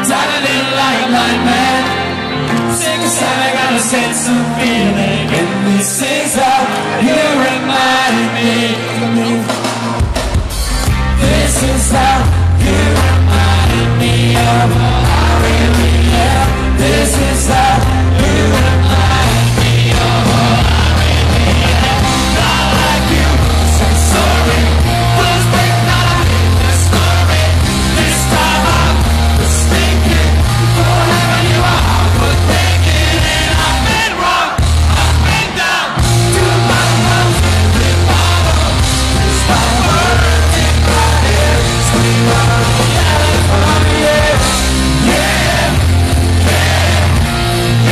Diving like a blind man, sick aside, I got a sense of feeling, and this is how you remind me. This is how you remind me of all I really am. This is how you remind me of all I really am. Not like you, say sorry, was breaking out in the story. This time I'm mistaken, whatever you are, but thinking, and I've been wrong, I've been down to my lungs and been bottom. This my words in my head, scream out, California, yeah, yeah, yeah,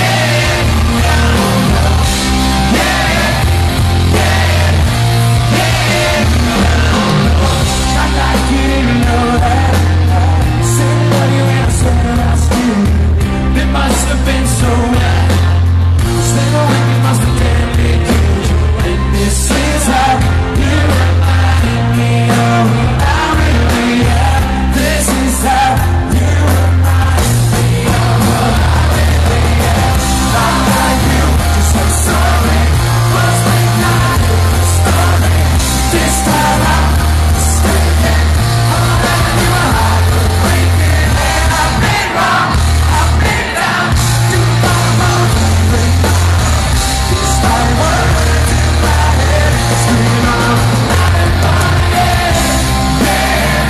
not like you, you know that. Said what you and I said I still. It must have been so bad. Stay away, it must have deadly killed you. And this is how you remind me of who I really am. This is how you remind me of what I really am. Not like you, just say sorry. Was like not in the story. This time I'm mistaken. Whatever you are, but breaking, and I've been wrong. I've been down to the bottom of the thing. This my words in my head, screaming out, California, yeah, yeah,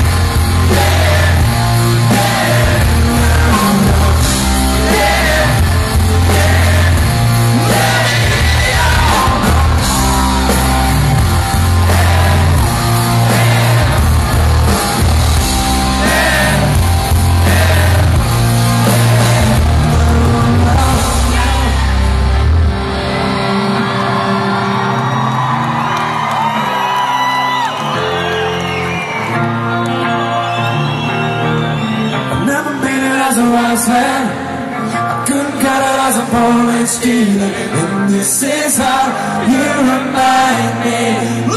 I've never been it as a wise man. I couldn't cut it as a Polish dealer. And this is how you remind me.